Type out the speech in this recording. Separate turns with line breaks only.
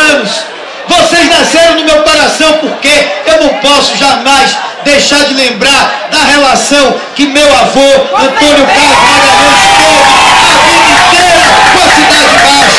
anos. Vocês nasceram no meu coração porque eu não posso jamais deixar de lembrar da relação que meu avô, Antônio Carlos Magalhães, teve a vida inteira com a Cidade Baixa.